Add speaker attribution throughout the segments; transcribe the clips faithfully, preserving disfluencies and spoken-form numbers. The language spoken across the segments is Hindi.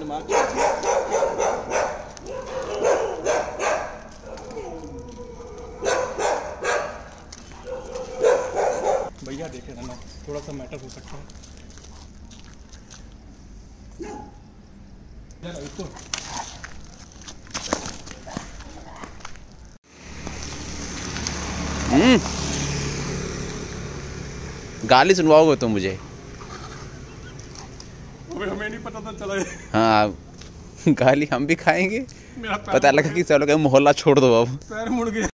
Speaker 1: दिमाग। भैया देखे ना, थोड़ा सा मैटर हो सकता है यार इसको।
Speaker 2: हम्म गाली सुनवाओगे तुम मुझे?
Speaker 1: हमें हमें नहीं पता था चला।
Speaker 2: हाँ गाली हम भी खाएंगे। पता लगा कि चलो क्या मोहल्ला छोड़ दो अब।
Speaker 1: पैर मुड़ गया।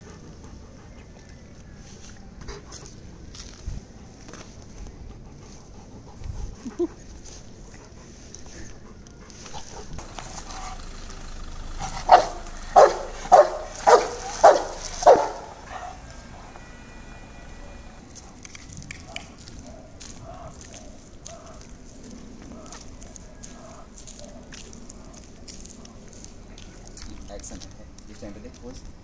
Speaker 3: एक्शन है इस टाइम पे देख पोज।